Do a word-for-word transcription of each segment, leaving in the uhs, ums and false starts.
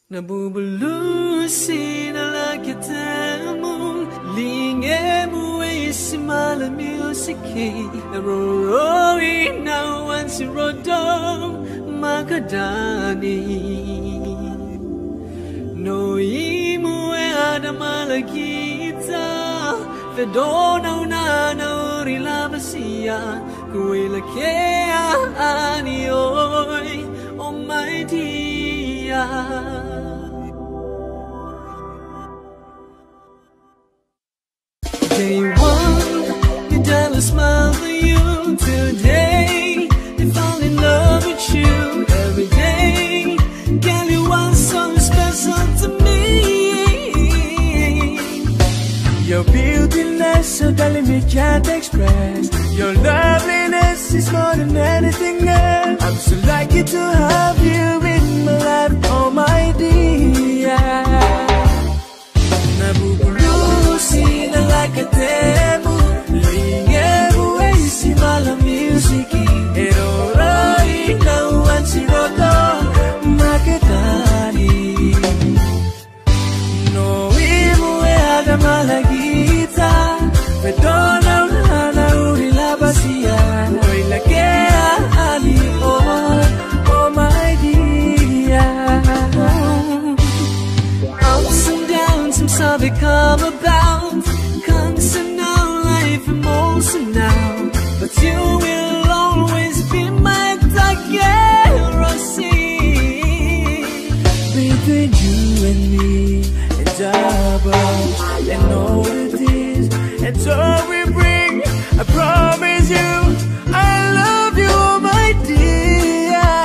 Nabubulu sinalakitamu lingemu isimala musiki roroi na wansi rodom makadani no imu adamala kita fedona unana urilabasia kuila kea ani oi oh my dear. Day one, you dial a smile for you. Today, they fall in love with you. Every day, girl, you are so special to me. Your beautiness, so darling, we can't express. Your loveliness is more than anything else. I'm so lucky to have you in my life, oh my dear. Nabubulu sina lakatemu lingemu esi mala musiki eroroi na wansi roto maketani no imu e adamala gita pedona unana urilabasia oila kea ali oh oh my dear. Ups and downs, I'm sorry, come about. Constant now, life emotion now. But you will always be my dark see. Between you and me, it's about and all it is, it's all we bring. I promise you, I love you, my dear.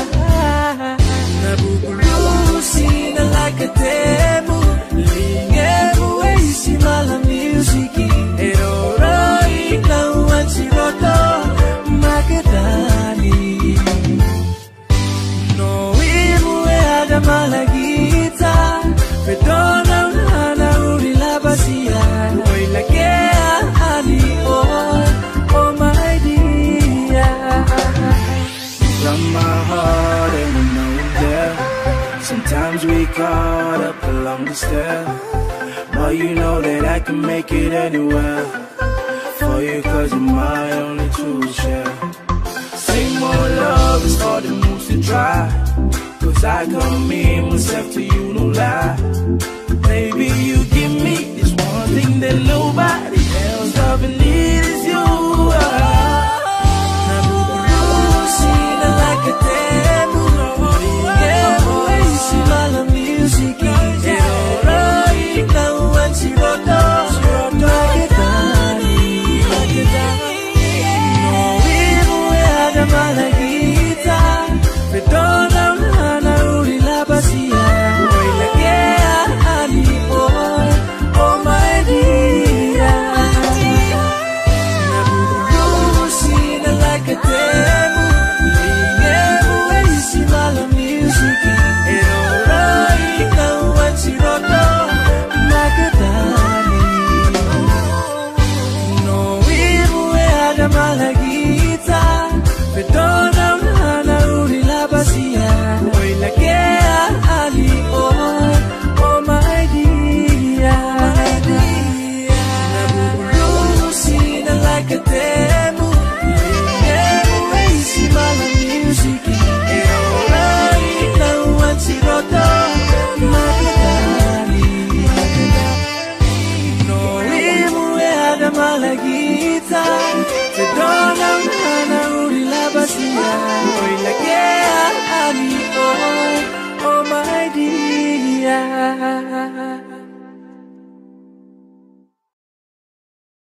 Nabubulu sina lakatemu lingemu esi mala musiki eroroi na wansi roto maketani no imu e adamala gita pedona unana urilabasia oila kea ani oh oh my dear. From my heart and I know there sometimes we caught up along the stair, but you know that I can make it anywhere for you, cause you're my only true share. Say more love is for the moves to try, cause I commit myself to you, no lie. Baby, you give me this one thing that nobody else doesn't need is you. Nabubulu sina lakatemu lingemu esi mala musiki eroroi na wansi roto maketani no imu e adamala gita pedona unana urilabasia oila kea ani oh oh my dear. Nabubulu sina lakatemu lingemu esi mala musiki eroroi na wansi roto maketani no imu e adamala gita pedona unana urilabasia oila kea ali oh oh my dear. Nabubulu sina lakatemu lingemu esi mala musiki eroroi na wansi roto maketani no imu e adamala gita pedona unana urilabasia oila kea ani oh oh my dear.